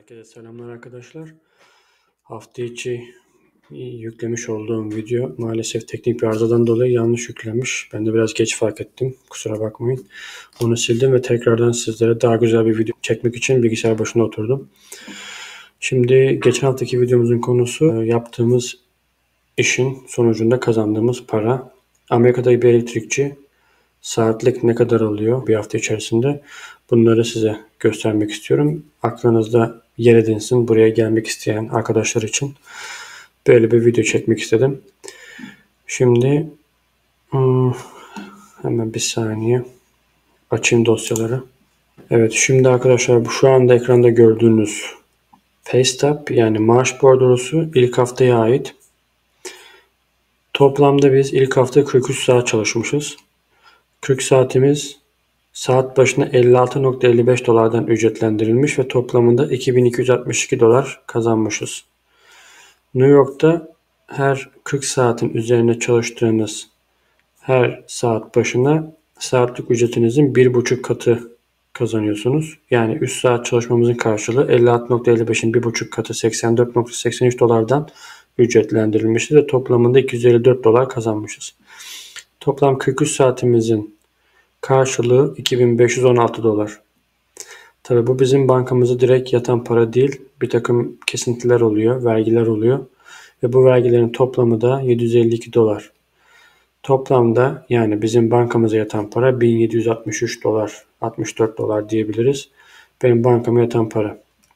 Herkese selamlar arkadaşlar. Hafta içi yüklemiş olduğum video maalesef teknik bir arızadan dolayı yanlış yüklenmiş. Ben de biraz geç fark ettim. Kusura bakmayın. Onu sildim ve tekrardan sizlere daha güzel bir video çekmek için bilgisayar başında oturdum. Şimdi geçen haftaki videomuzun konusu yaptığımız işin sonucunda kazandığımız para. Amerika'da bir elektrikçi saatlik ne kadar alıyor bir hafta içerisinde? Bunları size göstermek istiyorum. Aklınızda yer edinsin, buraya gelmek isteyen arkadaşlar için böyle bir video çekmek istedim. Şimdi hemen bir saniye açayım dosyaları. Evet, şimdi arkadaşlar şu anda ekranda gördüğünüz pay stub yani maaş bordrosu ilk haftaya ait. Toplamda biz ilk hafta 43 saat çalışmışız. 40 saatimiz saat başına 56.55 dolardan ücretlendirilmiş ve toplamında 2262 dolar kazanmışız. New York'ta her 40 saatin üzerine çalıştığınız her saat başına saatlik ücretinizin 1,5 katı kazanıyorsunuz. Yani 3 saat çalışmamızın karşılığı 56.55'in 1,5 katı 84.83 dolardan ücretlendirilmiştir ve toplamında 254 dolar kazanmışız. Toplam 43 saatimizin karşılığı 2516 dolar. Tabii bu bizim bankamıza direkt yatan para değil. Bir takım kesintiler oluyor, vergiler oluyor. Ve bu vergilerin toplamı da 752 dolar. Toplamda yani bizim bankamıza yatan para 1763 dolar, 64 dolar diyebiliriz. Benim bankama yatan para.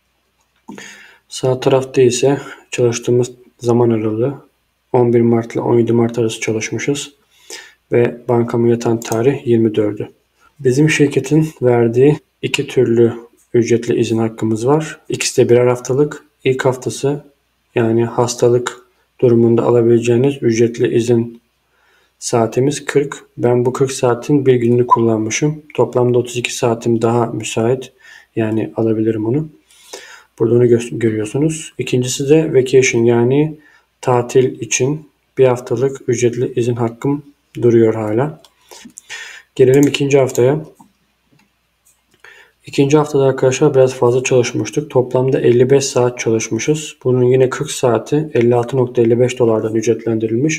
Sağ tarafta ise çalıştığımız zaman aralığı 11 Mart ile 17 Mart arası çalışmışız. Ve bankama yatan tarih 24'ü. Bizim şirketin verdiği iki türlü ücretli izin hakkımız var. İkisi de birer haftalık. İlk haftası yani hastalık durumunda alabileceğiniz ücretli izin saatimiz 40. Ben bu 40 saatin bir gününü kullanmışım. Toplamda 32 saatim daha müsait. Yani alabilirim onu. Burada onu görüyorsunuz. İkincisi de vacation yani tatil için bir haftalık ücretli izin hakkım duruyor hala. Gelelim ikinci haftaya. İkinci haftada arkadaşlar biraz fazla çalışmıştık. Toplamda 55 saat çalışmışız. Bunun yine 40 saati 56.55 dolardan ücretlendirilmiş.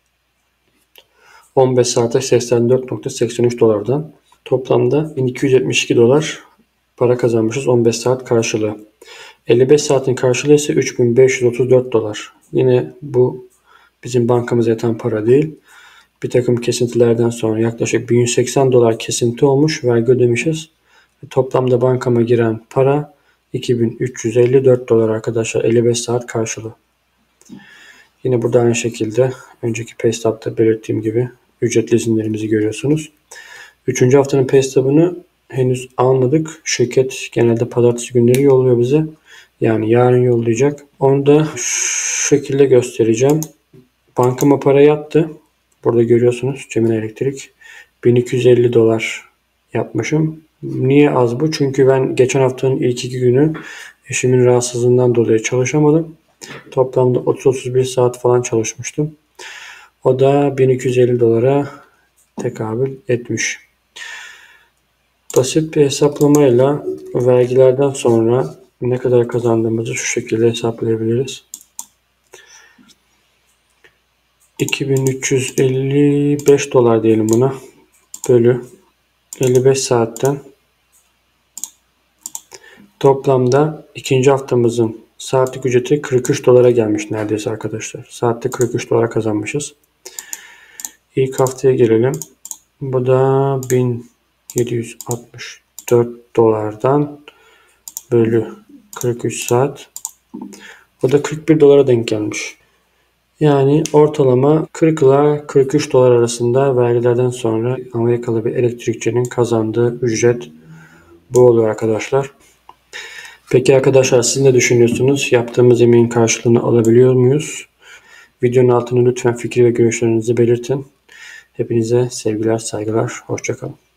15 saate 84.83 dolardan. Toplamda 1272 dolar para kazanmışız 15 saat karşılığı. 55 saatin karşılığı ise 3534 dolar. Yine bu bizim bankamıza yatan para değil. Bir takım kesintilerden sonra yaklaşık 1180 dolar kesinti olmuş, vergi ödemişiz. Toplamda bankama giren para 2354 dolar arkadaşlar 55 saat karşılığı. Yine burada aynı şekilde önceki pay stub'da belirttiğim gibi ücretli izinlerimizi görüyorsunuz. Üçüncü haftanın pay stub'ını henüz almadık. Şirket genelde pazartesi günleri yolluyor bize. Yani yarın yollayacak. Onu da şu şekilde göstereceğim. Bankama para yattı. Burada görüyorsunuz Cemil Elektrik 1250 dolar yapmışım. Niye az bu? Çünkü ben geçen haftanın ilk 2 günü eşimin rahatsızlığından dolayı çalışamadım. Toplamda 30-31 saat falan çalışmıştım. O da 1250 dolara tekabül etmiş. Basit bir hesaplamayla vergilerden sonra ne kadar kazandığımızı şu şekilde hesaplayabiliriz. 2355 dolar diyelim buna. Bölü 55 saatten toplamda ikinci haftamızın saatlik ücreti 43 dolara gelmiş neredeyse arkadaşlar. Saatte 43 dolar kazanmışız. İlk haftaya gelelim. Bu da 1764 dolardan bölü 43 saat. O da 41 dolara denk gelmiş. Yani ortalama 40 ile 43 dolar arasında vergilerden sonra Amerikalı bir elektrikçinin kazandığı ücret bu oluyor arkadaşlar. Peki arkadaşlar siz ne düşünüyorsunuz? Yaptığımız emeğin karşılığını alabiliyor muyuz? Videonun altına lütfen fikir ve görüşlerinizi belirtin. Hepinize sevgiler, saygılar, hoşça kalın.